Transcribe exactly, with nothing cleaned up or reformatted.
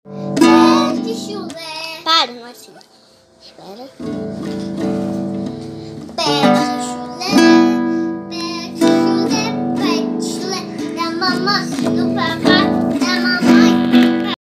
Petschule. Para, não é assim. Espera. Petschule, Petschule, Petschule, da mamãe do papai.